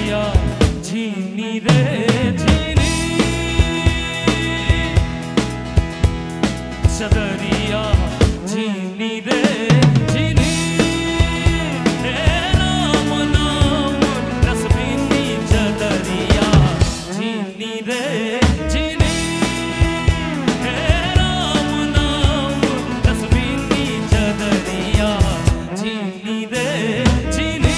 चदरिया झीनी रे झीनी, चदरिया झीनी रे झीनी, राम नाम रसभीनी चदरिया झीनी रे झीनी, राम नाम रसभीनी चदरिया झीनी रे झीनी।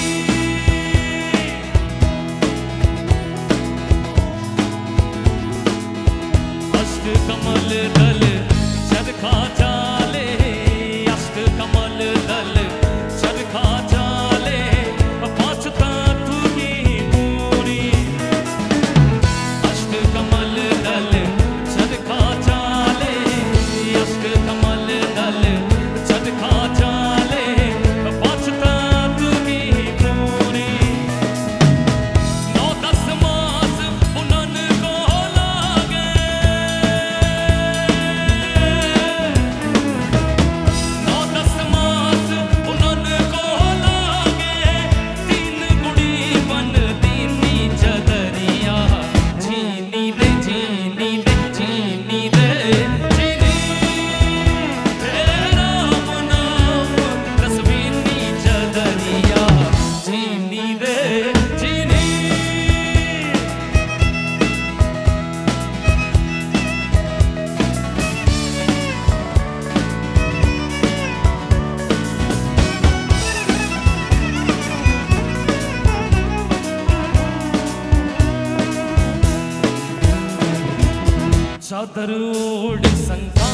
अष्ट कमल दल चरखा चाले, अष्ट कमल दल चरखा चाले, पाछुता तुगी पूरी। अष्ट कमल दल चरखा चाले, अष्ट कमल दल चरखा चाले, पाछुता तुगी पूरी। 9-10 मास उनन को लागे, 9-10 मास उनन को लागे, तीन गुड़ी बन दीनी चदरिया झीनी रे झीनी रे झीनी रे झीनी, राम नाम रसभीनी चदरिया झीनी रे झीनी। चादर ओढ़ संगा